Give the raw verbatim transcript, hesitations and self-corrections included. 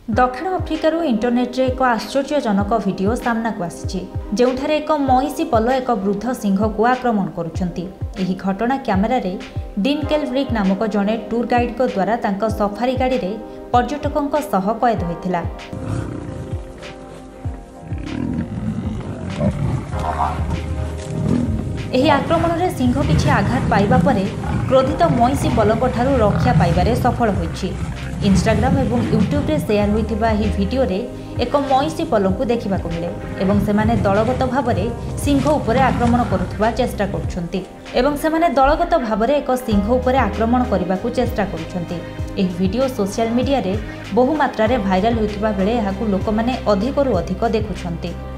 दक्षिण अफ्रिकार इंटरनेट रे एक आश्चर्यजनक वीडियो सामना को आसी जेउठारे एक महिषी पल एक वृद्ध सिंह को आक्रमण करुछंती। एही घटना कैमेरा रे डिनकेल्ब्रिक नामक जड़े टूर गाइड को द्वारा तांका सफारी गाड़ी रे पर्यटकों सह कैद होइथिला। एही आक्रमण रे सिंह किछि आघात पाइबा परे क्रोधित महिषी पलक ठारू रक्षा पाइबारे सफल होइछि। इंस्टाग्राम एवं यूट्यूब रे शेयर होइथिबा एही वीडियो रे एक महिषी पलक देखा मिले एवं सेमाने दलगत भाव में सिंह उपरे आक्रमण करुवा चेष्टा करुछंती एवं सेमाने दलगत भाव में एक सिंह उपरे आक्रमण करने को चेष्टा करुछंती। एही वीडियो सोशल मीडिया रे बहु मात्रा रे भाइराल होइथिबा बेले एहाकु लोकमाने अधिकरु अधिक देखुछंती।